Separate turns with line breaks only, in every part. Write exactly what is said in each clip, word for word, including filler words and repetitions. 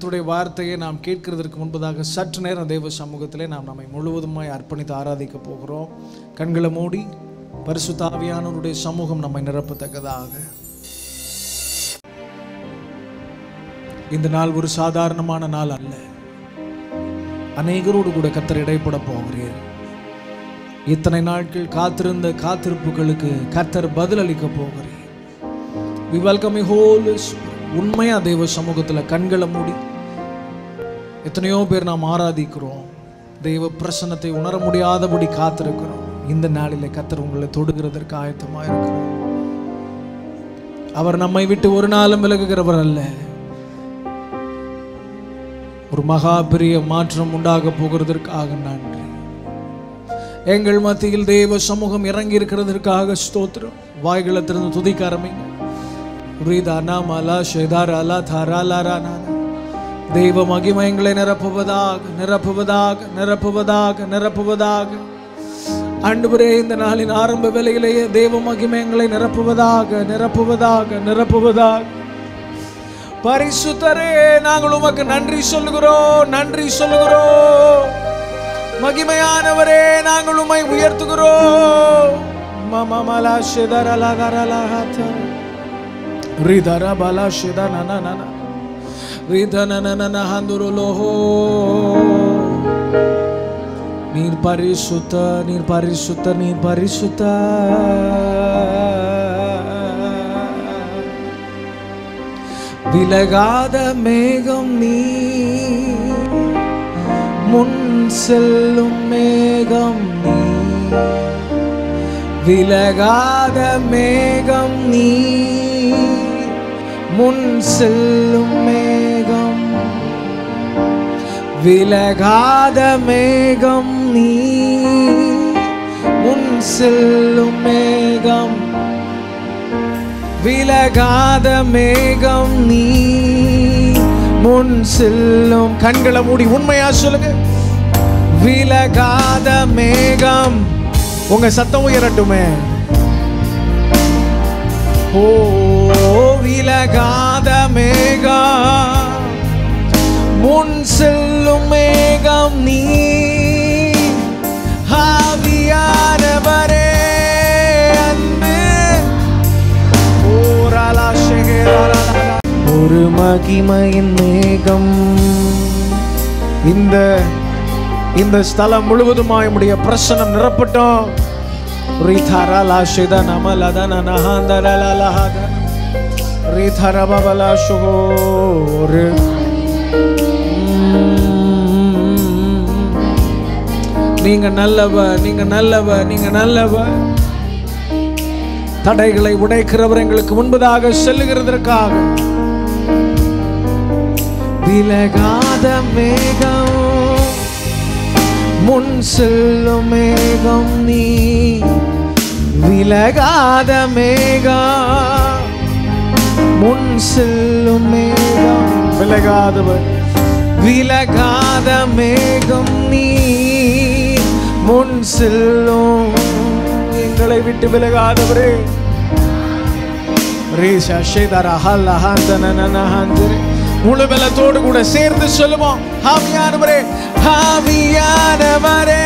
கர்த்தருடைய வார்த்தையை நாம் கேட்கிறதற்கு முன்பதாக சற்று நேரம் தேவ சமூகத்திலே நாம் நம்மை முழுவதுமாய் அர்ப்பணித்து ஆராதிக்க போகிறோம். கண்களை மூடி பரிசுத்த ஆவியானவருடைய சமூகம் நம்மை நிரப்பத்தக்கதாக. இந்த நாள் ஒரு சாதாரணமான நாள் அல்ல. அநேகரோடு கூட கர்த்தர் இடைப்பட போகிறீர். இத்தனை நாட்கள் காத்திருந்த காத்திருப்புகளுக்கு கர்த்தர் பதிலளிக்க போகிறீர். We welcome you Holy Spirit. உண்மையா தேவ சமூகத்தில் கண்களை மூடி எத்தனையோ பேர் நாம் ஆராதிக்கிறோம். தெய்வ பிரசன்னத்தை உணர முடியாதபடி காத்திருக்கிறோம். இந்த நாளிலே கர்த்தர் உங்களை தொடுகிறதற்கு ஆயத்தமாக இருக்கிறோம். அவர் நம்மை விட்டு ஒரு நாளும் விலகுகிறவர் அல்ல. ஒரு மகா பெரிய மாற்றம் உண்டாக போகிறதற்காக நன்றி. எங்கள் மத்தியில் தேவ சமூகம் இறங்கி இருக்கிறதற்காக ஸ்தோத்திரம். வாய்களை திறந்து துதிக்க ஆரம்பிங்க. தெய்வ மகிமைகளை நிரப்புவதாக நிரப்புவதாக நிரப்புவதாக நிரப்புவதாக. ஆண்டவரே, இந்த நாளின் ஆரம்ப வேளையிலேயே தேவ மகிமைகளை நிரப்புவதாக நிரப்புவதாக நிரப்புவதாக. பரிசுத்தரே, நாங்கள் உமக்கு நன்றி சொல்லுகிறோம், நன்றி சொல்லுகிறோம். மகிமையானவரே, நாங்கள் உம்மை உயர்த்துகிறோம். மமமலா ஷிதரலகரலஹத ரிதர பலா ஷிதனனனன ரிதனனனன ஹந்துருலோஹோ. நீர் பரிசுத்த, நீர் பரிசுத்த, நீர் பரிசுத்த. விலகாத மேகம் நீ, முன் செல்லும் மேகம் நீ. விலகாத மேகம் நீ, முன் செல்லும் மேகம். விலகாத மேகம் நீ, முன் செல்லும் மேகம். விலகாத மேகம் நீ, முன் செல்லும். கண்களை மூடி உண்மையா சொல்லுங்க. விலகாத மேகம். உங்க சத்தம் உயரட்டுமே. ஓ, விலகாத மேகம், முன் செல்லும் மேகம் நீ. ஆவியானவரே அன்பு ஒரு மகிமையின் மேகம் இந்த இந்த ஸ்தலம் முழுவதுமாய் உம்முடைய பிரசன்னம் நிரப்பட்டும். ரிதரலா ஷிதனமலதன நஹந்தரலலஹத ரிதரபபலா ஷுகோர். நீங்க நல்லவர், நீங்க நல்லவர், நீங்க நல்லவர். தடைகளை உடைக்கிறவர் எங்களுக்கு முன்பதாக செல்லுகிறதற்காக. விலகாத மேகம், முன் செல்லும் மேகம் நீ. விலகாத மேகம், முன் செல்லும் மேகம். விலகாதவர். விலகாத மேகம் நீ, முன் செல்லும். எங்களை விட்டு விலகாதவரே. ரேஷா ஷேதரா ஹல்லா ஹந்தனன ஹந்தரே. முழு பலத்தோடு கூட சேர்ந்து சொல்லுவோம். ஆவியானவரே, ஆவியானவரே.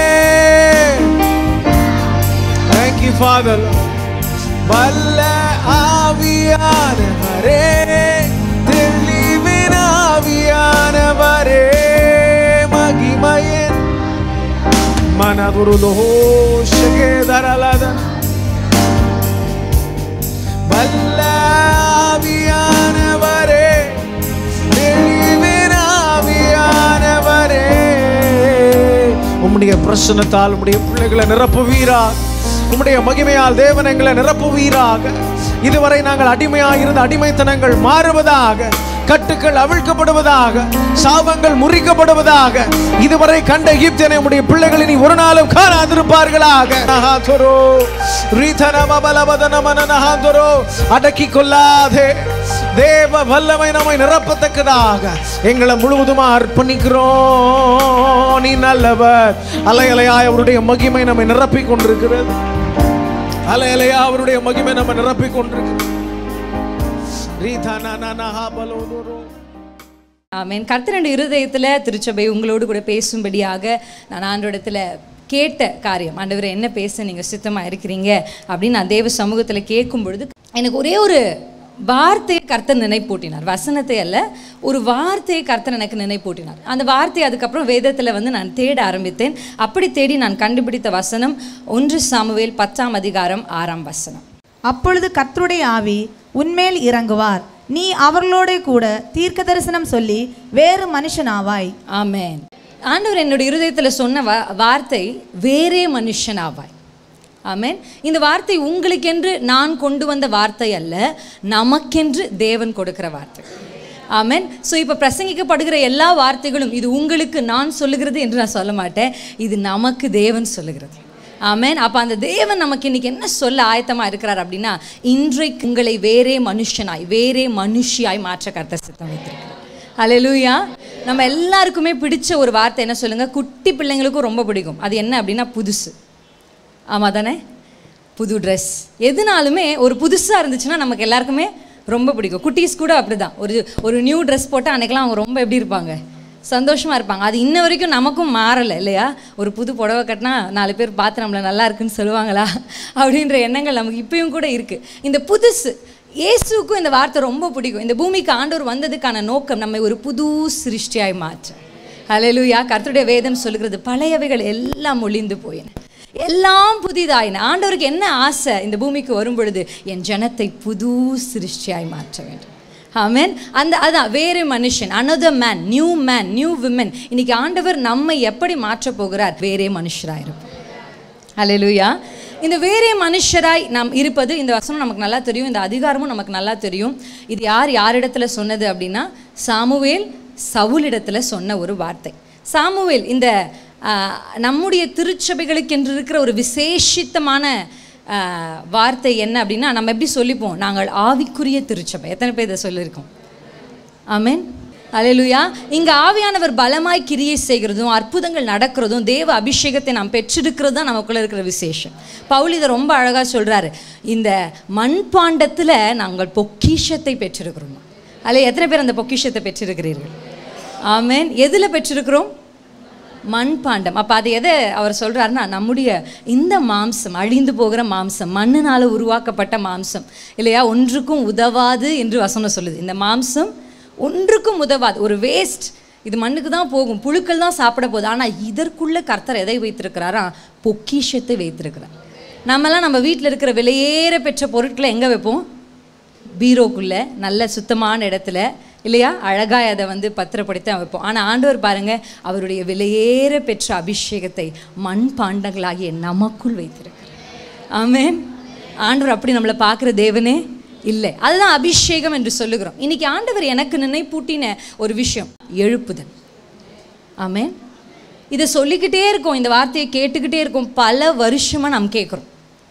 Thank you Father. வல்ல ஆவியானவரே, தெளிவின் ஆவியானவரே, மகிமையின் மனதுருலோ ஷகேதரலத. வல்ல ஆவியானவரே, உம்முடைய பிரசன்னத்தால் உம்முடைய பிள்ளைகளை நிரப்புவீராக. உம்முடைய மகிமையால் தேவன் எங்களை நிரப்புவீராக. இதுவரை நாங்கள் அடிமையாக இருந்த அடிமைத்தனங்கள் மாறுவதாக. கட்டுக்கள் அவிழ்க்கப்படுவதாக. சாபங்கள் முறிக்கப்படுவதாக. இதுவரை கண்ட எகிப்தியனை உம்முடைய பிள்ளைகளை நீ ஒரு நாளும் காணாதிருப்பார்களாக. அடக்கி கொள்ளாதே. தேவ வல்லமை நம்மை நிரப்பத்தக்கதாக எங்களை முழுவதுமா அர்ப்பணிக்கிறோம். நீ நல்லவர். அலையலையாய் அவருடைய மகிமை நம்மை நிரப்பிக் கொண்டிருக்கிறது. அலையலையா அவருடைய மகிமை நம்மை நிரப்பிக் கொண்டிருக்கிறது.
ஆமென். கர்த்தருடைய இருதயத்தில் திருச்சபை உங்களோடு கூட பேசும்படியாக நான் ஆண்டவரிடத்தில் கேட்ட காரியம், ஆண்டவரே என்ன பேச நீங்கள் சித்தமாக இருக்கிறீங்க அப்படின்னு நான் தேவ சமூகத்தில் கேட்கும் பொழுது எனக்கு ஒரே ஒரு வார்த்தையை கர்த்தர் நினைப்பூட்டினார். வசனத்தை அல்ல, ஒரு வார்த்தையை கர்த்தர் எனக்கு நினைப்பூட்டினார். அந்த வார்த்தை அதுக்கப்புறம் வேதத்தில் வந்து நான் தேட ஆரம்பித்தேன். அப்படி தேடி நான் கண்டுபிடித்த வசனம் ஒன்று சாமுவேல் பத்தாம் அதிகாரம் ஆறாம் வசனம்.
அப்பொழுது கர்த்தருடைய ஆவி உன்மேல் இறங்குவார், நீ அவர்களோட கூட தீர்க்க தரிசனம் சொல்லி வேறு மனுஷனாவாய். ஆமென்.
ஆண்டவர் என்னுடைய இருதயத்தில் சொன்ன வா வார்த்தை வேறே மனுஷனாவாய். ஆமென். இந்த வார்த்தை உங்களுக்கென்று நான் கொண்டு வந்த வார்த்தை அல்ல, நமக்கென்று தேவன் கொடுக்கிற வார்த்தை. ஆமென். ஸோ இப்போ பிரசங்கிக்கப்படுகிற எல்லா வார்த்தைகளும் இது உங்களுக்கு நான் சொல்லுகிறது என்று நான் சொல்ல மாட்டேன், இது நமக்கு தேவன் சொல்லுகிறது. ஆமென். அப்போ அந்த தேவன் நமக்கு இன்னைக்கு என்ன சொல்ல ஆயத்தமாக இருக்கிறார் அப்படின்னா, இன்றைக்கு உங்களை வேறே மனுஷனாய் வேறே மனுஷியாய் மாற்ற கர்த்தர் சித்தம் வைத்திருக்கிறார். ஹல்லேலூயா. நம்ம எல்லாருக்குமே பிடிச்ச ஒரு வார்த்தை என்ன சொல்லுங்க, குட்டி பிள்ளைங்களுக்கும் ரொம்ப பிடிக்கும். அது என்ன அப்படின்னா புதுசு. ஆமாம் தானே? புது ட்ரெஸ் எதுனாலுமே ஒரு புதுசாக இருந்துச்சுன்னா நமக்கு எல்லாருக்குமே ரொம்ப பிடிக்கும். குட்டீஸ் கூட அப்படி தான், ஒரு ஒரு நியூ ட்ரெஸ் போட்டால் அன்றைக்கெலாம் அவங்க ரொம்ப எப்படி இருப்பாங்க, சந்தோஷமாக இருப்பாங்க. அது இன்ன வரைக்கும் நமக்கும் மாறலை இல்லையா? ஒரு புது புடவை கட்டினா நாலு பேர் பார்த்து நம்மளை நல்லா இருக்குன்னு சொல்லுவாங்களா அப்படின்ற எண்ணங்கள் நமக்கு இப்பயும் கூட இருக்குது. இந்த புதுசு இயேசுக்கும் இந்த வார்த்தை ரொம்ப பிடிக்கும். இந்த பூமிக்கு ஆண்டவர் வந்ததுக்கான நோக்கம் நம்மை ஒரு புது சிருஷ்டியாய் மாற்ற. ஹல்லேலூயா. கர்த்தருடைய வேதம் சொல்லுகிறது, பழையவைகள் எல்லாம் ஒளிந்து போயின, எல்லாம் புதிதாயின. ஆண்டவருக்கு என்ன ஆசை, இந்த பூமிக்கு வரும் பொழுது என் ஜனத்தை புது சிருஷ்டியாய் மாற்ற வேண்டும். ஆமென். அந்த அதான் வேறு மனுஷன், another man, new man, new women. இன்னைக்கு ஆண்டவர் நம்மை எப்படி மாற்ற போகிறார், வேறே மனுஷராக இருப்போம். ஹல்லேலூயா. இந்த வேறே மனுஷராய் நாம் இருப்பது, இந்த வசனம் நமக்கு நல்லா தெரியும், இந்த அதிகாரமும் நமக்கு நல்லா தெரியும். இது யார் யாரிடத்துல சொன்னது அப்படின்னா, சாமுவேல் சவுலிடத்தில் சொன்ன ஒரு வார்த்தை. சாமுவேல் இந்த நம்முடைய திருச்சபைகளுக்கு என்று இருக்கிற ஒரு விசேஷித்தமான வார்த்தை என்ன அப்படின்னா, நம்ம எப்படி சொல்லிப்போம், நாங்கள் ஆவிக்குரிய திருச்சபை. எத்தனை பேர் இதை சொல்லியிருக்கோம்? ஆமென். ஹல்லேலூயா. இங்கே ஆவியானவர் பலமாய் கிரியை செய்கிறதும் அற்புதங்கள் நடக்கிறதும் தேவ அபிஷேகத்தை நாம் பெற்றிருக்கிறது தான் நமக்குள்ளே இருக்கிற விசேஷம். பவுல் இதை ரொம்ப அழகாக சொல்கிறாரு, இந்த மண்பாண்டத்தில் நாங்கள் பொக்கிஷத்தை பெற்றிருக்கிறோம். அதில் எத்தனை பேர் அந்த பொக்கிஷத்தை பெற்றிருக்கிறீர்கள்? ஆமென். எதில் பெற்றிருக்கிறோம்? மண்பாண்டம். அப்போ அது எதை அவர் சொல்கிறாருன்னா, நம்முடைய இந்த மாம்சம் அழிந்து போகிற மாம்சம், மண்ணினால் உருவாக்கப்பட்ட மாம்சம் இல்லையா, ஒன்றுக்கும் உதவாது என்று வசனம் சொல்லுது. இந்த மாம்சம் ஒன்றுக்கும் உதவாது, ஒரு வேஸ்ட், இது மண்ணுக்கு தான் போகும், புழுக்கள் தான் சாப்பிட போகுது. ஆனால் இதற்குள்ளே கர்த்தர் எதை வைத்திருக்கிறாரா, பொக்கிஷத்தை வைத்திருக்கிறார். நம்மலாம் நம்ம வீட்டில் இருக்கிற விலையேற பெற்ற பொருட்களை எங்கே வைப்போம்? பீரோக்குள்ளே, நல்ல சுத்தமான இடத்துல இல்லையா, அழகாக அதை வந்து பத்திரப்படுத்தி வைப்போம். ஆனால் ஆண்டவர் பாருங்கள், அவருடைய விலையேற பெற்ற அபிஷேகத்தை மண் பாண்டங்களாகிய நமக்குள் வைத்திருக்கிறார். ஆமென். ஆண்டவர் அப்படி நம்மளை பார்க்குற தேவனே இல்லை. அதுதான் அபிஷேகம் என்று சொல்லுகிறோம். இன்னைக்கு ஆண்டவர் எனக்கு நினைப்பூட்டின ஒரு விஷயம், எழுப்புதல். ஆமென். இதை சொல்லிக்கிட்டே இருக்கோம், இந்த வார்த்தையை கேட்டுக்கிட்டே இருக்கோம், பல வருஷமாக நாம் கேட்குறோம்.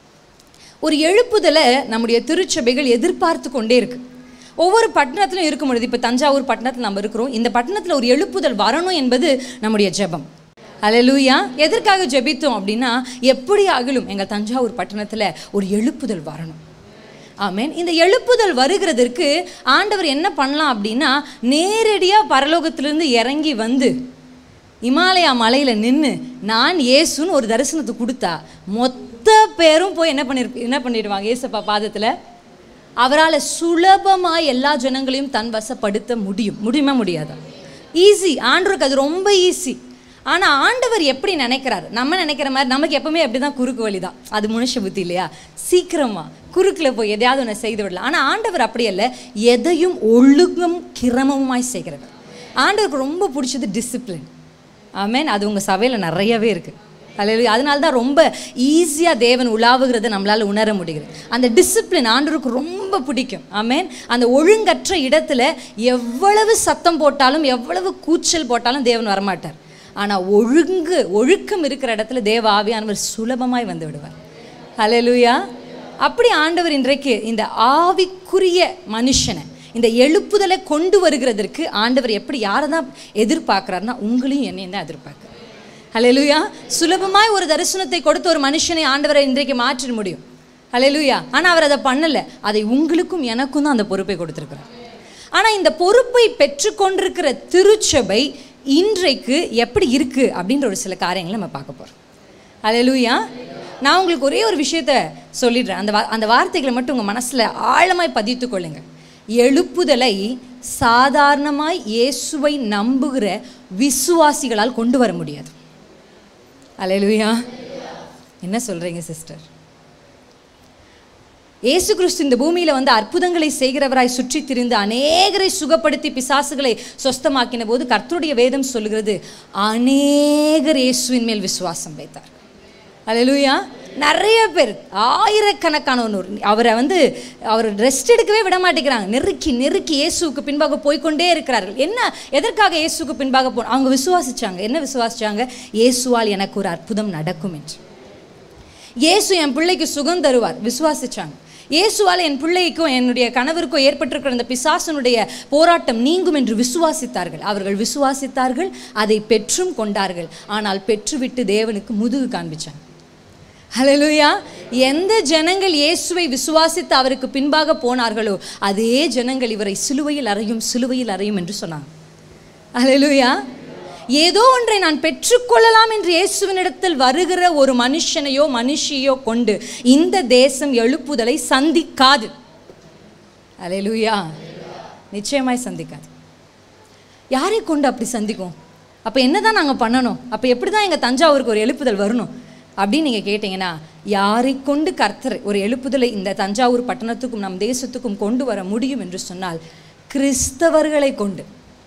ஒரு எழுப்புதலை நம்முடைய திருச்சபைகள் எதிர்பார்த்து கொண்டே இருக்கு. ஒவ்வொரு பட்டணத்திலும் இருக்கும் பொழுது, இப்போ தஞ்சாவூர் பட்டணத்தில் நம்ம இருக்கிறோம், இந்த பட்டணத்தில் ஒரு எழுப்புதல் வரணும் என்பது நம்முடைய ஜெபம். ஹல்லேலூயா. எதற்காக ஜெபித்தோம் அப்படின்னா, எப்படி ஆகிலும் எங்கள் தஞ்சாவூர் பட்டணத்தில் ஒரு எழுப்புதல் வரணும். ஆமென். இந்த எழுப்புதல் வருகிறதற்கு ஆண்டவர் என்ன பண்ணலாம் அப்படின்னா, நேரடியாக பரலோகத்திலிருந்து இறங்கி வந்து இமாலயா மலையில் நின்று நான் இயேசுன்னு ஒரு தரிசனத்தை கொடுத்தா மொத்த பேரும் போய் என்ன பண்ணிரு என்ன பண்ணிடுவாங்க, இயேசப்பா பாதத்தில். அவரால் சுலபமாக எல்லா ஜனங்களையும் தன் வசப்படுத்த முடியும். முடியுமா முடியாதா? ஈஸி. ஆண்டவருக்கு அது ரொம்ப ஈஸி. ஆனால் ஆண்டவர் எப்படி நினைக்கிறார், நம்ம நினைக்கிற மாதிரி நமக்கு எப்பவுமே அப்படி தான், குறுக்கு வழி தான், அது மனுஷ புத்தி இல்லையா, சீக்கிரமாக குறுக்கில் போய் எதையாவது ஒன்று செய்து விடலாம். ஆனால் ஆண்டவர் அப்படி அல்ல, எதையும் ஒழுங்கும் கிரமமாய் செய்கிறது. ஆண்டவருக்கு ரொம்ப பிடிச்சது டிசிப்ளின். ஆமென். அது உங்கள் சபையில் நிறையவே இருக்குது. ஹல்லேலூயா. அதனால தான் ரொம்ப ஈஸியாக தேவன் உலாவுகிறத நம்மளால் உணர முடிகிறது. அந்த டிசிப்ளின் ஆண்டவருக்கு ரொம்ப பிடிக்கும். ஆமென். அந்த ஒழுங்கற்ற இடத்துல எவ்வளவு சத்தம் போட்டாலும் எவ்வளவு கூச்சல் போட்டாலும் தேவன் வரமாட்டார். ஆனால் ஒழுங்கு ஒழுக்கம் இருக்கிற இடத்துல தேவ ஆவியானவர் சுலபமாய் வந்து விடுவார். ஹல்லேலூயா. அப்படி ஆண்டவர் இன்றைக்கு இந்த ஆவிக்குரிய மனுஷனை, இந்த எழுப்புதலை கொண்டு வருகிறதற்கு ஆண்டவர் எப்படி யாரை தான் எதிர்பார்க்குறாருன்னா, உங்களையும் என்னையும் தான் எதிர்பார்க்குறார். ஹல்லேலூயா. சுலபமாய் ஒரு தரிசனத்தை கொடுத்த ஒரு மனுஷனை ஆண்டவரை இன்றைக்கு மாற்ற முடியும். ஹல்லேலூயா. ஆனால் அவர் அதை பண்ணலை. அதை உங்களுக்கும் எனக்கும் தான் அந்த பொறுப்பை கொடுத்துருக்கிறார். ஆனால் இந்த பொறுப்பை பெற்றுக்கொண்டிருக்கிற திருச்சபை இன்றைக்கு எப்படி இருக்குது அப்படின்ற ஒரு சில காரியங்களை நம்ம பார்க்க போகிறோம். அல்லேலூயா. நான் உங்களுக்கு ஒரே ஒரு விஷயத்த சொல்லிடுறேன். அந்த வா அந்த வார்த்தைகளை மட்டும் உங்கள் மனசில் ஆழமாய் பதித்து கொள்ளுங்கள். எழுப்புதலை சாதாரணமாய் இயேசுவை நம்புகிற விசுவாசிகளால் கொண்டு வர முடியாது. அல்லேலூயா. என்ன சொல்கிறீங்க சிஸ்டர்? இயேசு கிறிஸ்து இந்த பூமியில் வந்து அற்புதங்களை செய்கிறவராய் சுற்றி திரிந்து அநேகரை சுகப்படுத்தி பிசாசுகளை சொஸ்தமாக்கின போது கர்த்தருடைய வேதம் சொல்லுகிறது, அநேகர் இயேசுவின் மேல் விசுவாசம் வைத்தார். அல்லேலூயா. நிறைய பேர், ஆயிரக்கணக்கானவர் அவரை வந்து அவர் ரெஸ்ட் எடுக்கவே விட மாட்டேங்கிறாங்க. நெருக்கி நெருக்கி இயேசுக்கு பின்பாக போய்கொண்டே இருக்கிறார்கள். என்ன, எதற்காக இயேசுக்கு பின்பாக போ அவங்க விசுவாசிச்சாங்க. என்ன விசுவாசிச்சாங்க? இயேசுவால் எனக்கு ஒரு அற்புதம் நடக்கும் என்று. இயேசு என் பிள்ளைக்கு சுகம் தருவார், விசுவாசிச்சாங்க. இயேசுவால் என் பிள்ளைக்கும் என்னுடைய கணவருக்கும் ஏற்பட்டிருக்கிற அந்த பிசாசனுடைய போராட்டம் நீங்கும் என்று விசுவாசித்தார்கள். அவர்கள் விசுவாசித்தார்கள், அதை பெற்றும் கொண்டார்கள். ஆனால் பெற்றுவிட்டு தேவனுக்கு முதுகு காண்பிச்சாங்க. ஹல்லேலூயா. எந்த ஜனங்கள் இயேசுவை விசுவாசித்து அவருக்கு பின்பாக போனார்களோ அதே ஜனங்கள் இவரை சிலுவையில் அறையும் சிலுவையில் அறையும் என்று சொன்னாங்க. ஹல்லேலூயா. ஏதோ ஒன்றை நான் பெற்றுக்கொள்ளலாம் என்று இயேசுவினிடத்தில் வருகிற ஒரு மனுஷனையோ மனுஷியோ கொண்டு இந்த தேசம் எழுப்புதலை சந்திக்காது. அல்லேலூயா. நிச்சயமாய் சந்திக்காது. யாரை கொண்டு அப்படி சந்திக்கும்? அப்போ என்ன தான் நாங்கள் பண்ணணும்? அப்போ எப்படி தான் எங்கள் தஞ்சாவூருக்கு ஒரு எழுப்புதல் வரணும் அப்படின்னு நீங்கள் கேட்டிங்கன்னா, யாரை கொண்டு கர்த்தர் ஒரு எழுப்புதலை இந்த தஞ்சாவூர் பட்டணத்துக்கும் நம் தேசத்துக்கும் கொண்டு வர முடியும் என்று சொன்னால், கிறிஸ்தவர்களை கொண்டு.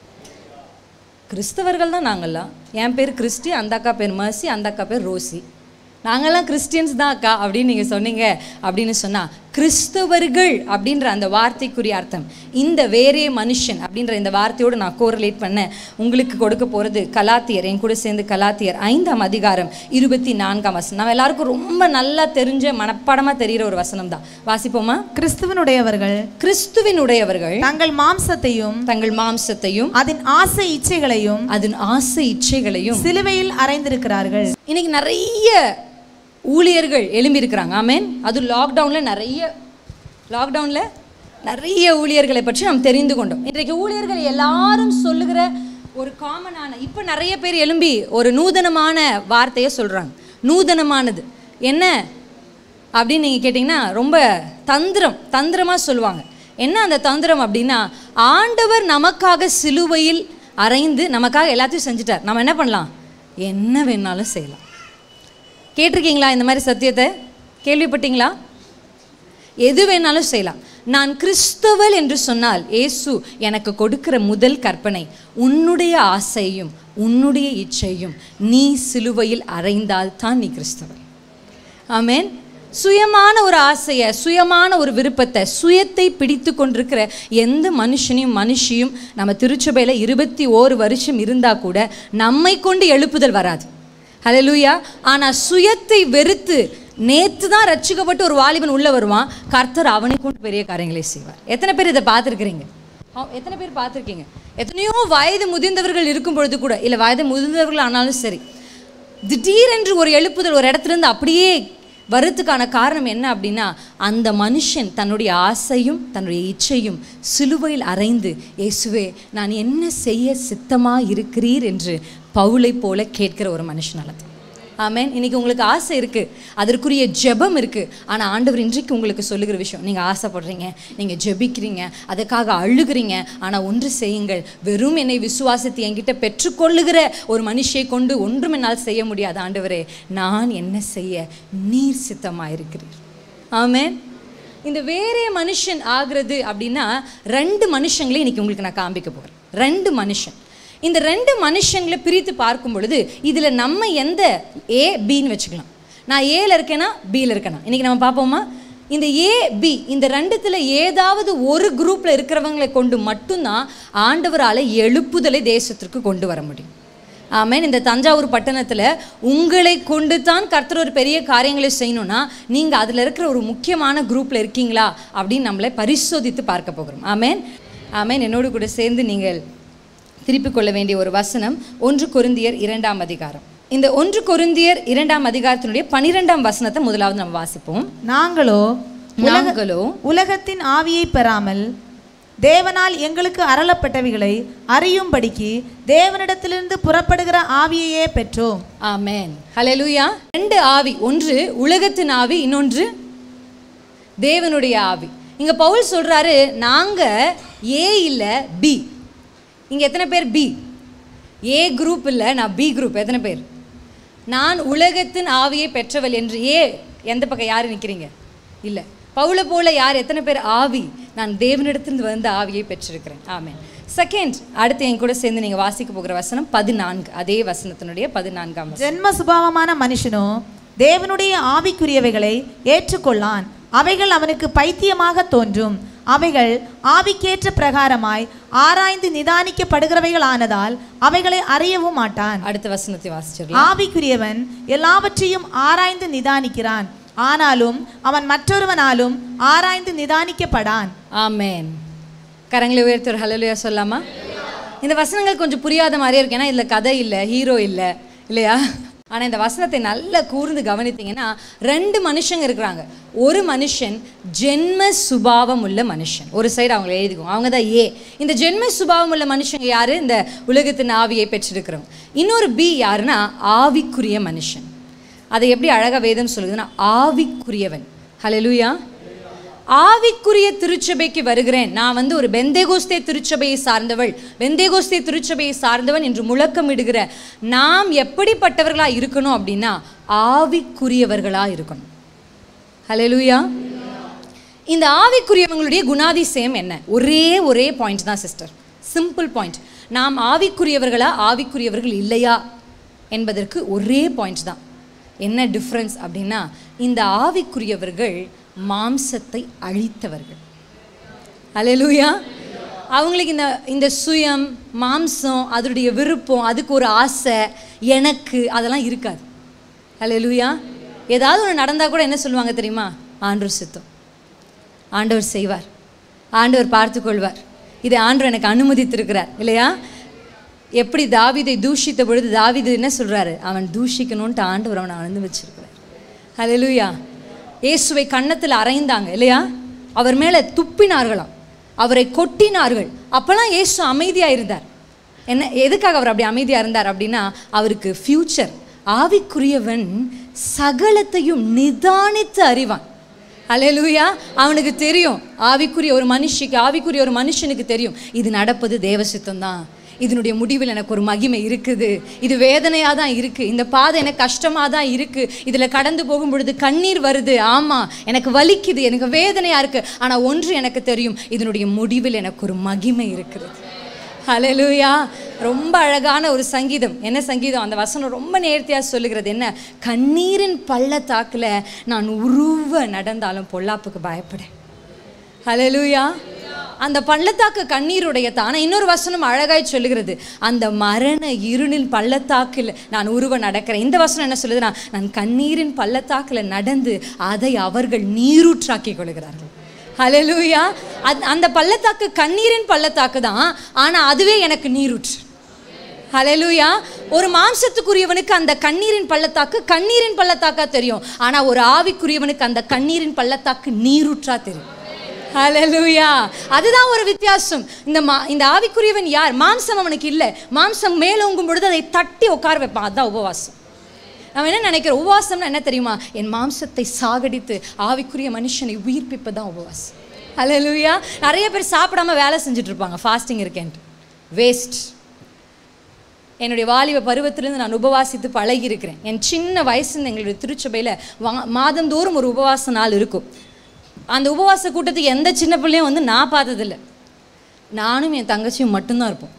கிறிஸ்தவர்கள் தான் நாங்கள்லாம். என் பேர் கிறிஸ்டி, அந்த அக்கா பேர் மர்சி, அந்த அக்கா பேர் ரோசி. நாங்கள்லாம் கிறிஸ்டியன்ஸ் தான் அக்கா அப்படின்னு நீங்கள் சொன்னீங்க அப்படின்னு சொன்னால், கிறிஸ்தவர்கள் அப்படின்ற அந்த வார்த்தைக்குரிய அர்த்தம் இந்த வேறே மனுஷன் அப்படின்ற இந்த வார்த்தையோடு நான் கோரிலேட் பண்ண உங்களுக்கு கொடுக்க போகிறது கலாத்தியர். என் கூட சேர்ந்து கலாத்தியர் ஐந்தாம் அதிகாரம் இருபத்தி நான்காம் வசனம். நம்ம எல்லாருக்கும் ரொம்ப நல்லா தெரிஞ்ச மனப்பாடமாக தெரிகிற ஒரு வசனம் தான். வாசிப்போமா?
கிறிஸ்துவனுடையவர்கள்
கிறிஸ்துவினுடையவர்கள்
தங்கள் மாம்சத்தையும்
தங்கள் மாம்சத்தையும்
அதன் ஆசை இச்சைகளையும்
அதன் ஆசை இச்சைகளையும்
சிலுவையில் அறைந்திருக்கிறார்கள்.
இன்னைக்கு நிறைய ஊழியர்கள் எழும்பியிருக்கிறாங்க. ஆமேன். அது லாக்டவுனில் நிறைய லாக்டவுனில் நிறைய ஊழியர்களை பற்றி நாம் தெரிந்து கொண்டோம். இன்றைக்கு ஊழியர்கள் எல்லாரும் சொல்லுகிற ஒரு காமனான, இப்போ நிறைய பேர் எழும்பி ஒரு நூதனமான வார்த்தையை சொல்கிறாங்க. நூதனமானது என்ன அப்படின்னு நீங்கள் கேட்டிங்கன்னா, ரொம்ப தந்திரம் தந்திரமாக சொல்லுவாங்க. என்ன அந்த தந்திரம் அப்படின்னா, ஆண்டவர் நமக்காக சிலுவையில் அறைந்து நமக்காக எல்லாத்தையும் செஞ்சுட்டார், நம்ம என்ன பண்ணலாம்? என்ன வேணாலும் செய்யலாம். கேட்டிருக்கீங்களா இந்த மாதிரி சத்தியத்தை? கேள்விப்பட்டீங்களா? எது வேணாலும் செய்யலாம். நான் கிறிஸ்தவள் என்று சொன்னால் இயேசு எனக்கு கொடுக்கிற முதல் கற்பனை, உன்னுடைய ஆசையும் உன்னுடைய இச்சையும் நீ சிலுவையில் அறைந்தால் தான் நீ கிறிஸ்தவள். ஆமேன். சுயமான ஒரு ஆசையை, சுயமான ஒரு விருப்பத்தை, சுயத்தை பிடித்து கொண்டிருக்கிற எந்த மனுஷனையும் மனுஷியும் நம்ம திருச்சபையில் இருபத்தி ஓரு வருஷம் இருந்தால் கூட நம்மை கொண்டு எழுப்புதல் வராது. ஹல்லேலூயா. ஆனால் சுயத்தை வெறுத்து நேற்று தான் ரட்சிக்கப்பட்டு ஒரு வாலிபன் உள்ளே வருவான், கர்த்தர் அவனை கொண்டு பெரிய காரியங்களை செய்வார். எத்தனை பேர் இதை பார்த்துருக்குறீங்க? எத்தனை பேர் பார்த்துருக்கீங்க? எத்தனையோ வயது முதிர்ந்தவர்கள் இருக்கும் பொழுது கூட, இல்லை வயது முதிர்ந்தவர்கள் ஆனாலும் சரி, திடீரென்று ஒரு எழுப்புதல் ஒரு இடத்துலேருந்து அப்படியே வரத்துக்கான காரணம் என்ன அப்படின்னா, அந்த மனுஷன் தன்னுடைய ஆசையும் தன்னுடைய இச்சையும் சிலுவையில் அறைந்து, இயேசுவே நான் என்ன செய்ய சித்தமாக இருக்கிறீர் என்று பவுலை போல கேட்கிற ஒரு மனுஷனால. ஆமேன். இன்றைக்கி உங்களுக்கு ஆசை இருக்குது, அதற்குரிய ஜெபம் இருக்குது. ஆனால் ஆண்டவர் இன்றைக்கு உங்களுக்கு சொல்லுகிற விஷயம், நீங்கள் ஆசைப்படுறீங்க, நீங்கள் ஜெபிக்கிறீங்க, அதுக்காக அழுகிறீங்க. ஆனால் ஒன்று செய்யுங்கள், வெறும் என்னை விசுவாசித்து என்கிட்ட பெற்றுக்கொள்ளுகிற ஒரு மனுஷியை கொண்டு ஒன்றும் என்னால் செய்ய முடியாது. ஆண்டவரே, நான் என்ன செய்ய நீர் சித்தமாக இருக்கிறீர். ஆமேன். இந்த வேறே மனுஷன் ஆகிறது அப்படின்னா, ரெண்டு மனுஷங்களையும் இன்றைக்கி உங்களுக்கு நான் காண்பிக்க போகிறேன். ரெண்டு மனுஷன். இந்த ரெண்டு மனுஷங்களை பிரித்து பார்க்கும் பொழுது இதில் நம்ம எந்த ஏ பின்னு வச்சுக்கலாம். நான் ஏல இருக்கேனா பியில் இருக்கேனா இன்றைக்கி நம்ம பார்ப்போமா? இந்த ஏ பி இந்த ரெண்டுத்தில் ஏதாவது ஒரு குரூப்பில் இருக்கிறவங்களை கொண்டு மட்டும்தான் ஆண்டவரால் எழுப்புதலை தேசத்திற்கு கொண்டு வர முடியும். ஆமேன். இந்த தஞ்சாவூர் பட்டணத்தில் உங்களை கொண்டு தான் கர்த்தர் ஒரு பெரிய காரியங்களை செய்யணும்னா, நீங்கள் அதில் இருக்கிற ஒரு முக்கியமான குரூப்பில் இருக்கீங்களா அப்படின்னு நம்மளை பரிசோதித்து பார்க்க போகிறோம். ஆமேன். ஆமேன். என்னோடு கூட சேர்ந்து நீங்கள் திருப்பிக் கொள்ள வேண்டிய ஒரு வசனம் ஒன்று கொரிந்தியர் இரண்டாம் அதிகாரம். இந்த ஒன்று கொரிந்தியர் இரண்டாம் அதிகாரத்தினுடைய பனிரெண்டாம் வசனத்தை முதலாவது நம்ம வாசிப்போம்.
நாங்களோ
நாங்களோ
உலகத்தின் ஆவியை பெறாமல் தேவனால் எங்களுக்கு அருளப்பட்டவைகளை அறியும்படிக்கு தேவனிடத்திலிருந்து புறப்படுகிற ஆவியையே பெற்றோம்.
ஆமென். ஹல்லேலூயா. ரெண்டு ஆவி, ஒன்று உலகத்தின் ஆவி, இன்னொன்று தேவனுடைய ஆவி. இங்க பவுல் சொல்றாரு, நாங்க ஏ இல்ல பி. இங்க எத்தனை பேர் பி? ஏ குரூப் இல்ல, நான் பி குரூப். எத்தனை பேர்? நான் உலகத்தின் ஆவியை பெற்றவள் என்று ஏ எந்த பக்கம் யாரு நிற்கிறீங்க? இல்லை. பவுலை போல யார்? எத்தனை பேர் ஆவி? நான் தேவனிடத்திலிருந்து வந்த ஆவியை பெற்றிருக்கிறேன். ஆமென். செகண்ட், அடுத்து என் கூட சேர்ந்து நீங்கள் வாசிக்க போகிற வசனம் பதினான்கு, அதே வசனத்தினுடைய பதினான்காம்.
ஜென்ம சுபாவமான மனுஷனோ தேவனுடைய ஆவிக்குரியவைகளை ஏற்றுக்கொள்ளான். அவைகள் அவனுக்கு பைத்தியமாக தோன்றும். அவைகள் ஆவிக்கேற்ற பிரகாரமாய் ஆராய்ந்து நிதானிக்கப்படுகிறவைகள் ஆனதால் அவைகளை அறியவும் மாட்டான். அடுத்த வசனத்தை வாசிச்சிடலாம். ஆவிக்குரியவன் எல்லாவற்றையும் ஆராய்ந்து நிதானிக்கிறான், ஆனாலும் அவன் மற்றொருவனாலும் ஆராய்ந்து நிதானிக்கப்படான். ஆமென். கரங்களை உயர்த்தி ஒரு ஹல்லேலூயா சொல்லாமா? இந்த வசனங்கள் கொஞ்சம் புரியாத மாதிரியே இருக்கு, ஏன்னா இதில் கதை இல்லை, ஹீரோ இல்லை, இல்லையா? ஆனால் இந்த வசனத்தை நல்லா கூர்ந்து கவனித்தீங்கன்னா ரெண்டு மனுஷங்க இருக்கிறாங்க. ஒரு மனுஷன் ஜென்ம சுபாவம் உள்ள மனுஷன், ஒரு சைடு அவங்களை எழுதிக்குவோம், அவங்க தான் ஏ. இந்த ஜென்ம சுபாவம் உள்ள மனுஷங்க யாரு? இந்த உலகத்தின் ஆவியை பெற்றிருக்கிறவங்க. இன்னொரு பி யாருன்னா ஆவிக்குரிய மனுஷன். அதை எப்படி அழகா வேதம் சொல்லுதுன்னா ஆவிக்குரியவன். ஹல்லேலூயா. ஆவிக்குரிய திருச்சபைக்கு வருகிறேன், நான் வந்து ஒரு பெந்தேகோஸ்தே திருச்சபையை சார்ந்தவள், பெந்தேகோஸ்தே திருச்சபையை சார்ந்தவன் என்று முழக்கமிடுகிற நாம் எப்படிப்பட்டவர்களா இருக்கணும் அப்படின்னா ஆவிக்குரியவர்களா இருக்கணும். ஹல்லேலூயா. இந்த ஆவிக்குரியவங்களுடைய குணாதிசயம் என்ன? ஒரே ஒரே பாயிண்ட் தான் சிஸ்டர், சிம்பிள் பாயிண்ட். நாம் ஆவிக்குரியவர்களா ஆவிக்குரியவர்கள் இல்லையா என்பதற்கு ஒரே பாயிண்ட் தான். என்ன டிஃப்ரென்ஸ் அப்படின்னா, இந்த ஆவிக்குரியவர்கள் மாம்சத்தை அழித்தவர்கள். ஹல்லேலூயா. அவங்களுக்கு இந்த இந்த சுயம், மாம்சம், அதனுடைய விருப்பம், அதுக்கு ஒரு ஆசை, எனக்கு அதெல்லாம் இருக்காது. ஹல்லேலூயா. ஏதாவது ஒன்று நடந்தால் கூட என்ன சொல்லுவாங்க தெரியுமா? ஆண்டவர் சித்தம், ஆண்டவர் செய்வார், ஆண்டவர் பார்த்துக்கொள்வார், இதை ஆண்டவர் எனக்கு அனுமதித்திருக்கிறார், இல்லையா? எப்படி தாவீதை தூஷித்த பொழுது தாவீது என்ன சொல்கிறாரு? அவன் தூஷிக்கணுன்ட்டு ஆண்டவர் அவனை அனுமதிச்சிருக்கிறார். ஹல்லேலூயா. இயேசுவை கன்னத்தில் அறைந்தாங்க, இல்லையா? அவர் மேலே துப்பினார்களாம், அவரை கொட்டினார்கள். அப்போல்லாம் இயேசு அமைதியாக இருந்தார். என்ன, எதுக்காக அவர் அப்படி அமைதியாக இருந்தார் அப்படின்னா, அவருக்கு ஃப்யூச்சர். ஆவிக்குரியவன் சகலத்தையும் நிதானித்து அறிவான். ஹல்லேலூயா. அவனுக்கு தெரியும், ஆவிக்குரிய ஒரு மனுஷிக்கு ஆவிக்குரிய ஒரு மனுஷனுக்கு தெரியும், இது நடப்பது தேவ சித்தம் தான், இதனுடைய முடிவில் எனக்கு ஒரு மகிமை இருக்குது, இது வேதனையாக தான் இருக்குது, இந்த பாதை எனக்கு கஷ்டமாக தான் இருக்குது, இதில் கடந்து போகும் பொழுது கண்ணீர் வருது, ஆமாம் எனக்கு வலிக்குது, எனக்கு வேதனையாக இருக்குது, ஆனால் ஒன்று எனக்கு தெரியும், இதனுடைய முடிவில் எனக்கு ஒரு மகிமை இருக்கிறது. ஹல்லேலூயா. ரொம்ப அழகான ஒரு சங்கீதம். என்ன சங்கீதம்? அந்த வசனம் ரொம்ப நேர்த்தியாக சொல்லுகிறது என்ன? கண்ணீரின் பள்ளத்தாக்கில் நான் உருவ நடந்தாலும் பொல்லாப்புக்கு பயப்படேன். ஹல்லேலூயா. அந்த பள்ளத்தாக்கு கண்ணீருடைய தானே. இன்னொரு வசனம் அழகாய் சொல்லுகிறது, அந்த மரண இருளின் பள்ளத்தாக்கில் நான் உருவ நடக்கிறேன். இந்த வசனம் என்ன சொல்லுதுன்னா, நான் கண்ணீரின் பள்ளத்தாக்கில் நடந்து அதை அவர்கள் நீரூற்றாக்கி கொள்கிறார்கள். ஹல்லேலூயா. அந்த பள்ளத்தாக்கு கண்ணீரின் பள்ளத்தாக்கு தான், ஆனால் அதுவே எனக்கு நீரூற்று. ஹல்லேலூயா. ஒரு மாம்சத்துக்குரியவனுக்கு அந்த கண்ணீரின் பள்ளத்தாக்கு கண்ணீரின் பள்ளத்தாக்கா தெரியும், ஆனால் ஒரு ஆவிக்குரியவனுக்கு அந்த கண்ணீரின் பள்ளத்தாக்கு நீரூற்றா தெரியும். ஹல்லேலூயா. அதுதான் ஒரு வித்தியாசம். இந்த மா இந்த ஆவிக்குரியவன் யார்? மாம்சம் அவனுக்கு இல்லை. மாம்சம் மேலோங்கும் பொழுது அதை தட்டி உட்கார வைப்பான். அதுதான் உபவாசம். நம்ம என்ன நினைக்கிறோம்? உபவாசம்னா என்ன தெரியுமா? என் மாம்சத்தை சாகடித்து ஆவிக்குரிய மனுஷனை உயிர்ப்பிப்பதான் உபவாசம். ஹல்லேலூயா. நிறைய பேர் சாப்பிடாம வேலை செஞ்சுட்டு இருப்பாங்க, ஃபாஸ்டிங் இருக்கேன்ட்டு. வேஸ்ட். என்னுடைய வாலிப பருவத்திலேருந்து நான் உபவாசித்து பழகி இருக்கிறேன். என் சின்ன வயசுலேருந்து எங்களுடைய திருச்சபையில் வா மாதந்தோறும் ஒரு உபவாச நாள் இருக்கும். அந்த உபவாச கூட்டத்துக்கு எந்த சின்ன பிள்ளையும் வந்து நான் பார்த்ததில்லை. நானும் என் தங்கச்சியும் மட்டும்தான் இருப்போம்.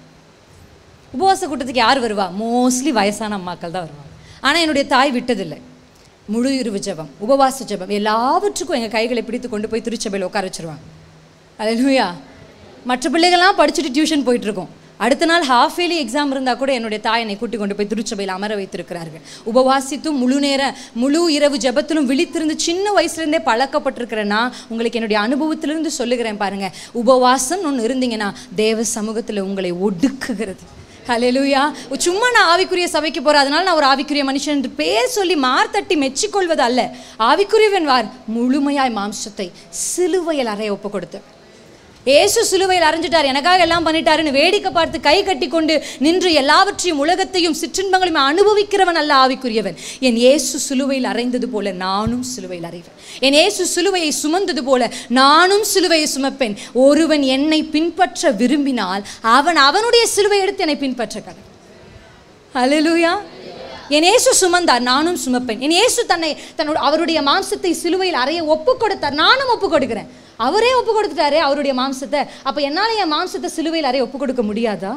உபவாச கூட்டத்துக்கு யார் வருவா? மோஸ்ட்லி வயசான அம்மாக்கள் தான் வருவாங்க. ஆனால் என்னுடைய தாய் விட்டதில்லை. முழு இரவு ஜெபம், உபவாச ஜெபம், எல்லாவற்றுக்கும் எங்கள் கைகளை பிடித்து கொண்டு போய் திருச்சபையில் உட்கார வச்சுருவாங்க. ஹல்லேலூயா. மற்ற பிள்ளைகள்லாம் படிச்சுட்டு டியூஷன் போயிட்டுருக்கோம். அடுத்த நாள் ஹாஃப் இயர்லி எக்ஸாம் இருந்தால் கூட என்னுடைய தாய் என்னை கூட்டி கொண்டு போய் திருச்சபையில் அமர வைத்திருக்கிறார்கள். உபவாசித்தும் முழு நேர முழு இரவு ஜெபத்திலும் விழித்திருந்து சின்ன வயசுலேருந்தே பழக்கப்பட்டிருக்கிறேன்னா உங்களுக்கு என்னுடைய அனுபவத்திலிருந்து சொல்லுகிறேன் பாருங்க, உபவாசம் ஒன்று இருந்தீங்கன்னா தேவ சமூகத்தில் உங்களை ஒடுக்குகிறது. ஹல்லேலூயா. சும்மா நான் ஆவிக்குரிய சபைக்கு போகிறேன், அதனால நான் ஒரு ஆவிக்குரிய மனுஷன் என்று பேர் சொல்லி மார்த்தட்டி மெச்சிக்கொள்வது அல்ல. ஆவிக்குரியவன் வார் முழுமையாய் மாம்சத்தை சிலுவையில் அறைய ஒப்பு கொடுத்து
ஏசு சிலுவையில் அறைஞ்சிட்டார், எனக்காக எல்லாம் பண்ணிட்டாருன்னு வேடிக்கை பார்த்து கை கட்டி கொண்டு நின்று எல்லாவற்றையும் உலகத்தையும் சிற்றின்பங்களையும் அனுபவிக்கிறவன் அல்ல ஆவிக்குரியவன். என் ஏசு சிலுவையில் அறைந்தது போல நானும் சிலுவையில் அறைவேன். என் ஏசு சிலுவையை சுமந்தது போல நானும் சிலுவையை சுமப்பேன். ஒருவன் என்னை பின்பற்ற விரும்பினால் அவன் அவனுடைய சிலுவை எடுத்து என்னை பின்பற்ற கடவுள். ஹல்லேலூயா. என் ஏசு சுமந்தார், நானும் சுமப்பேன். என் ஏசு தன்னை தன்னோட அவருடைய மாம்சத்தை சிலுவையில் அறைய ஒப்பு கொடுத்தார், நானும் ஒப்பு கொடுக்கிறேன். அவரே ஒப்பு கொடுத்துட்டாரே அவருடைய மாம்சத்தை, அப்ப என்னால என் மாம்சத்தை சிலுவையில் அறைய ஒப்பு கொடுக்க முடியாதா?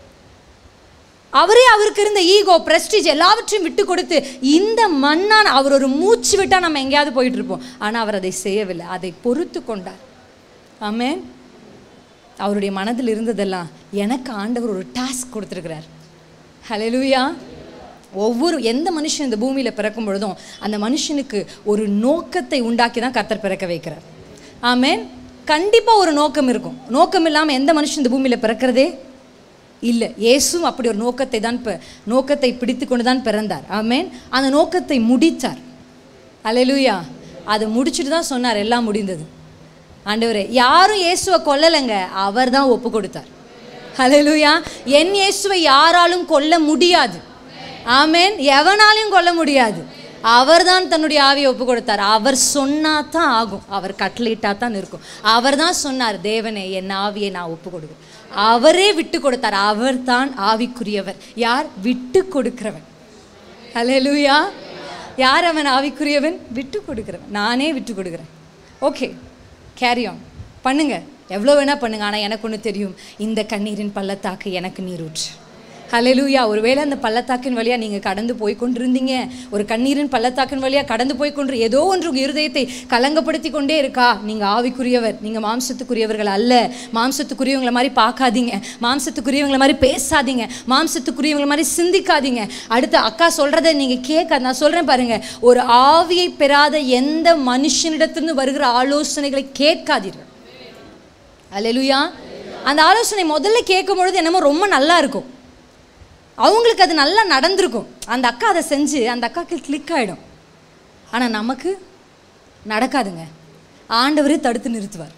அவரே அவருக்கு இருந்த ஈகோ, பிரஸ்டீஜ் எல்லாவற்றையும் விட்டு கொடுத்து இந்த மண்ணான் அவர் ஒரு மூச்சு விட்டா நம்ம எங்கேயாவது போயிட்டு இருப்போம். ஆனா அவர் அதை செய்யவில்லை, அதை பொறுத்து கொண்டார். ஆமென். அவருடைய மனதில் இருந்ததெல்லாம் எனக்கு ஆண்டவர் ஒரு டாஸ்க் கொடுத்துருக்கிறார். ஹல்லேலூயா. ஒவ்வொரு எந்த மனுஷன் இந்த பூமியில் பிறக்கும் பொழுதும் அந்த மனுஷனுக்கு ஒரு நோக்கத்தை உண்டாக்கி தான் கர்த்தர் பிறக்க வைக்கிறார். ஆமென். கண்டிப்பாக ஒரு நோக்கம் இருக்கும். நோக்கம் இல்லாமல் எந்த மனுஷன் இந்த பூமியில் பிறக்கிறதே இல்லை. இயேசுவும் அப்படி ஒரு நோக்கத்தை தான் நோக்கத்தை பிடித்து கொண்டு தான் பிறந்தார். ஆமென். அந்த நோக்கத்தை முடித்தார். ஹல்லேலூயா. அதை முடிச்சுட்டு தான் சொன்னார் எல்லாம் முடிந்தது. ஆண்டவரே, யாரும் இயேசுவை கொல்லலைங்க, அவர் தான் ஒப்பு கொடுத்தார். ஹல்லேலூயா. என் இயேசுவை யாராலும் கொல்ல முடியாது. ஆமென். எவனாலையும் கொல்ல முடியாது. அவர் தான் தன்னுடைய ஆவியை ஒப்பு கொடுத்தார். அவர் சொன்னா தான் ஆகும், அவர் கட்டளையிட்டா தான் இருக்கும். அவர் தான் சொன்னார், தேவனே என் ஆவியை நான் ஒப்பு கொடுக்கிறேன். அவரே விட்டு கொடுத்தார். அவர் தான் ஆவிக்குரியவர். யார்? விட்டு கொடுக்கிறவன். ஹல்லேலூயா. யார் அவன் ஆவிக்குரியவன்? விட்டு கொடுக்கிறவன். நானே விட்டு கொடுக்குறேன். ஓகே, கேரி ஆன் பண்ணுங்க, எவ்வளோ வேணா பண்ணுங்க. ஆனால் எனக்கு ஒன்று தெரியும், இந்த கண்ணீரின் பள்ளத்தாக்கு எனக்கு நீரூற்று. ஹல்லேலூயா. ஒருவேளை அந்த பள்ளத்தாக்கின் வழியாக நீங்கள் கடந்து போய் கொண்டிருந்தீங்க, ஒரு கண்ணீரின் பள்ளத்தாக்கின் வழியாக கடந்து போய் கொண்டு ஏதோ ஒன்று உங்கள் இருதயத்தை கலங்கப்படுத்தி கொண்டே இருக்கா, நீங்கள் ஆவிக்குரியவர், நீங்கள் மாம்சத்துக்குரியவர்கள் அல்ல. மாம்சத்துக்குரியவங்களை மாதிரி பார்க்காதீங்க, மாம்சத்துக்குரியவங்களை மாதிரி பேசாதீங்க, மாம்சத்துக்குரியவங்களை மாதிரி சிந்திக்காதீங்க. அடுத்து அக்கா சொல்கிறத நீங்கள் கேட்காது. நான் சொல்கிறேன் பாருங்கள், ஒரு ஆவியை பெறாத எந்த மனுஷனிடத்திலிருந்து வருகிற ஆலோசனைகளை கேட்காதீர்கள். ஹல்லேலூயா. அந்த ஆலோசனை முதல்ல கேட்கும் பொழுது என்னமோ ரொம்ப நல்லா இருக்கும், அவங்களுக்கு அது நல்லா நடந்திருக்கும். அந்த அக்கா அதை செஞ்சு அந்த அக்காவுக்கு கிளிக் ஆகிடும். ஆனால் நமக்கு நடக்காதுங்க. ஆண்டவரே தடுத்து நிறுத்துவார்.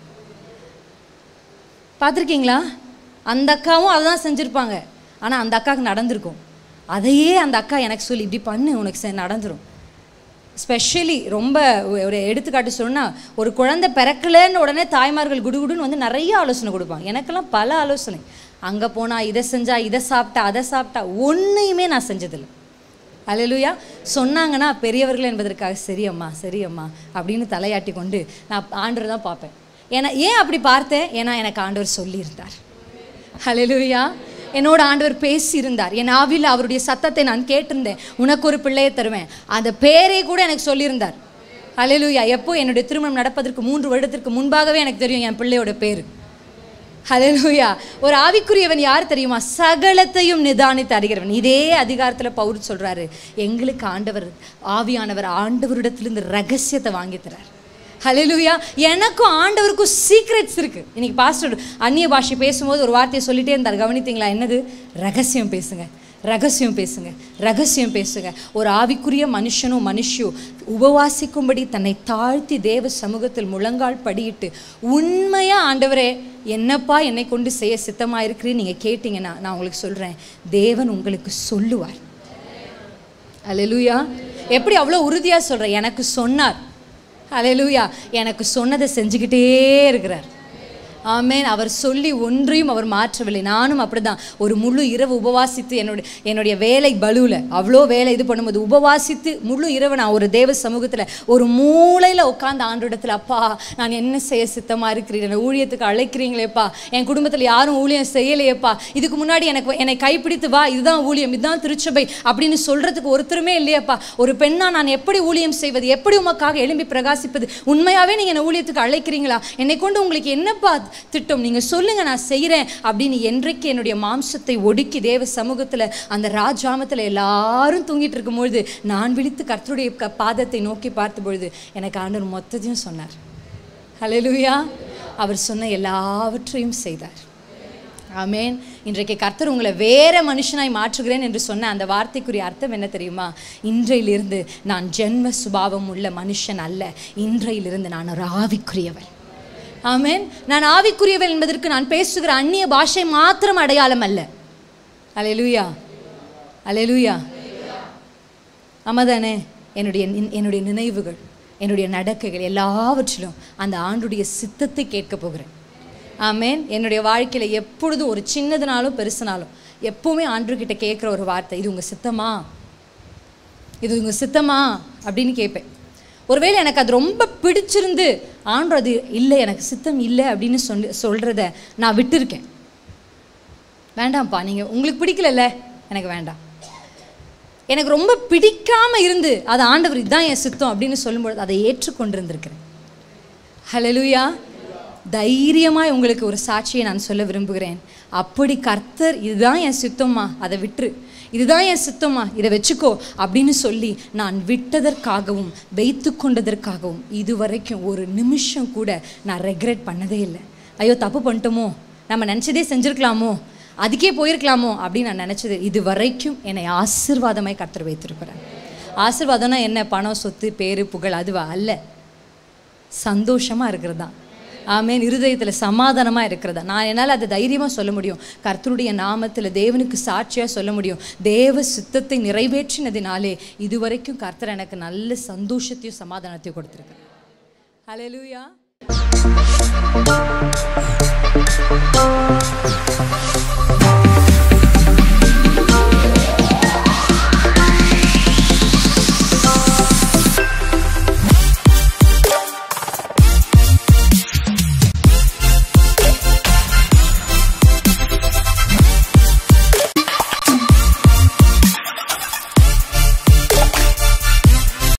பார்த்துருக்கீங்களா? அந்த அக்காவும் அதை தான் செஞ்சுருப்பாங்க, ஆனால் அந்த அக்காவுக்கு நடந்திருக்கும். அதையே அந்த அக்கா எனக்கு சொல்லி இப்படி பண்ணு உனக்கு நடந்துடும். ஸ்பெஷலி ரொம்ப ஒரு எடுத்துக்காட்டு சொன்னால், ஒரு குழந்தை பிறக்கலன்னு உடனே தாய்மார்கள் குடுகுடுன்னு வந்து நிறைய ஆலோசனை கொடுப்பாங்க. எனக்கெல்லாம் பல ஆலோசனை. அங்கே போனால் இதை செஞ்சா, இதை சாப்பிட்டா, அதை சாப்பிட்டா, ஒன்றையுமே நான் செஞ்சதில்லை. ஹல்லேலூயா. சொன்னாங்கன்னா பெரியவர்கள் என்பதற்காக சரியம்மா சரியம்மா அப்படின்னு தலையாட்டி கொண்டு நான் ஆண்டவர் தான் பார்ப்பேன். ஏன்னா ஏன் அப்படி பார்த்தேன்? ஏன்னா எனக்கு ஆண்டவர் சொல்லியிருந்தார். ஹல்லேலூயா. என்னோட ஆண்டவர் பேசியிருந்தார். என் ஆவியில் அவருடைய சத்தத்தை நான் கேட்டிருந்தேன். உனக்கு ஒரு பிள்ளையை தருவேன், அந்த பேரை கூட எனக்கு சொல்லியிருந்தார். ஹல்லேலூயா. எப்போ? என்னுடைய திருமணம் நடப்பதற்கு மூன்று வருடத்திற்கு முன்பாகவே எனக்கு தெரியும் என் பிள்ளையோட பேர். ஹல்லேலூயா. ஒரு ஆவிக்குரியவன் யார் தெரியுமா? சகலத்தையும் நிதானித்து அறிகிறவன். இதே அதிகாரத்தில் பவுல் சொல்றாரு, எங்களுக்கு ஆண்டவர் ஆவியானவர் ஆண்டவரிடத்திலிருந்து ரகசியத்தை வாங்கி தரார். ஹல்லேலூயா. எனக்கும் ஆண்டவருக்கும் சீக்ரெட்ஸ் இருக்கு. இன்னைக்கு பாஸ்டர் அந்நிய பாஷை பேசும்போது ஒரு வார்த்தையை சொல்லிட்டே இருந்தார், கவனித்தீங்களா? என்னது? ரகசியம் பேசுங்க, ரகசியம் பேசுங்க, ரகசியம் பேசுங்க. ஒரு ஆவிக்குரிய மனுஷனோ மனுஷியோ உபவாசிக்கும்படி தன்னை தாழ்த்தி தேவ சமூகத்தில் முழங்கால் படியிட்டு உண்மையா ஆண்டவரே என்னப்பா என்னை கொண்டு செய்ய சித்தமாக இருக்கிறேன்னு நீங்கள் கேட்டிங்கன்னா நான் உங்களுக்கு சொல்கிறேன், தேவன் உங்களுக்கு சொல்லுவார். ஹல்லேலூயா. எப்படி அவ்வளோ உறுதியாக சொல்கிறேன்? எனக்கு சொன்னார். ஹல்லேலூயா. எனக்கு சொன்னதை செஞ்சுக்கிட்டே இருக்கிறார். ஆமென். அவர் சொல்லி ஒன்றையும் அவர் மாற்றவில்லை. நானும் அப்படிதான் ஒரு முழு இரவு உபவாசித்து என்னுடைய என்னுடைய வேலை பலுவில் அவ்வளோ வேலை இது பண்ணும்போது உபவாசித்து முழு இரவு நான் ஒரு தேவ சமூகத்தில் ஒரு மூளையில் உட்காந்து ஆண்டோடத்தில், அப்பா நான் என்ன செய்ய சித்தமாக இருக்கிறீங்க, என்னை ஊழியத்துக்கு அழைக்கிறீங்களேப்பா, என் குடும்பத்தில் யாரும் ஊழியம் செய்யலையேப்பா, இதுக்கு முன்னாடி எனக்கு என்னை கைப்பிடித்து வா, இதுதான் ஊழியம், இதுதான் திருச்சபை அப்படின்னு சொல்கிறதுக்கு ஒருத்தருமே இல்லையப்பா. ஒரு பெண்ணா நான் எப்படி ஊழியம் செய்வது, எப்படி உமக்காக எழும்பி பிரகாசிப்பது, உண்மையாகவே நீங்கள் என்னை ஊழியத்துக்கு அழைக்கிறீங்களா, என்னை கொண்டு உங்களுக்கு என்னப்பா திட்டம், நீங்க சொல்லுங்க நான் செய்கிறேன் அப்படின்னு என்றைக்கு என்னுடைய மாம்சத்தை ஒடுக்கி தேவ சமூகத்தில் அந்த ராஜாமத்தில் எல்லாரும் தூங்கிட்டு இருக்கும்பொழுது நான் விழித்து கர்த்தருடைய பாதத்தை நோக்கி பார்த்த பொழுது எனக்கு ஆண்டவர் மொத்தத்தையும் சொன்னார். ஹல்லேலூயா. அவர் சொன்ன எல்லாவற்றையும் செய்தார். ஆமென். இன்றைக்கு கர்த்தர் உங்களை வேற மனுஷனாய் மாற்றுகிறேன் என்று சொன்ன அந்த வார்த்தைக்குரிய அர்த்தம் என்ன தெரியுமா? இன்றையிலிருந்து நான் ஜென்ம சுபாவம் உள்ள மனுஷன் அல்ல, இன்றையிலிருந்து நான் ஒரு ஆவிக்குரியவன். ஆமென். நான் ஆவிக்குரியவள் என்பதற்கு நான் பேசுகிற அந்நிய பாஷை மாத்திரம் அடையாளம் அல்ல. அல்லேலூயா, அல்லேலூயா. ஆமாதானே? என்னுடைய என்னுடைய நினைவுகள், என்னுடைய நடக்கைகள் எல்லாவற்றிலும் அந்த ஆண்டுடைய சித்தத்தை கேட்க போகிறேன். ஆமென். என்னுடைய வாழ்க்கையில் எப்பொழுதும் ஒரு சின்னதுனாலும் பெருசுனாலும் எப்போவுமே ஆண்டவர்கிட்ட கேட்குற ஒரு வார்த்தை, இது உங்கள் சித்தமா, இது உங்கள் சித்தமா அப்படின்னு கேட்பேன். ஒருவேளை எனக்கு அது ரொம்ப பிடிச்சிருந்து ஆண்டவர் அது இல்லை, எனக்கு சித்தம் இல்லை அப்படின்னு சொல்லி சொல்கிறத நான் விட்டுருக்கேன். வேண்டாம்ப்பா, நீங்கள் உங்களுக்கு பிடிக்கலல்ல, எனக்கு வேண்டாம். எனக்கு ரொம்ப பிடிக்காமல் இருந்து அது ஆண்டவர் இதுதான் என் சித்தம் அப்படின்னு சொல்லும்பொழுது அதை ஏற்றுக்கொண்டு இருந்திருக்கிறேன். ஹல்லேலூயா. தைரியமாக உங்களுக்கு ஒரு சாட்சியை நான் சொல்ல விரும்புகிறேன். அப்படி கர்த்தர் இதுதான் என் சித்தம்மா, அதை விட்டுரு, இதுதான் என் சித்தம்மா, இதை வச்சுக்கோ அப்படின்னு சொல்லி நான் விட்டதற்காகவும் வைத்து கொண்டதற்காகவும் இதுவரைக்கும் ஒரு நிமிஷம் கூட நான் ரெக்ரெட் பண்ணதே இல்லை. ஐயோ தப்பு பண்ணிட்டோமோ, நம்ம நினச்சதே செஞ்சுருக்கலாமோ, அதுக்கே போயிருக்கலாமோ அப்படின்னு நான் நினச்சது இது வரைக்கும் என்னை ஆசீர்வாதமாய் கர்த்தர் வைத்திருக்கிறேன். ஆசீர்வாதம்னா என்ன? பணம், சொத்து, பேரு, புகழ், அதுவா அல்ல. சந்தோஷமாக இருக்கிறது தான். ஆமென். இருதயத்தில் சமாதானமாக இருக்கிறதா. நான் என்னால் அதை தைரியமாக சொல்ல முடியும். கர்த்தருடைய நாமத்தில் தேவனுக்கு சாட்சியாக சொல்ல முடியும். தேவ சித்தத்தை நிறைவேற்றினதினாலே இதுவரைக்கும் கர்த்தர் எனக்கு நல்ல சந்தோஷத்தையும் சமாதானத்தையும் கொடுத்துருக்கேன். ஹல்லேலூயா.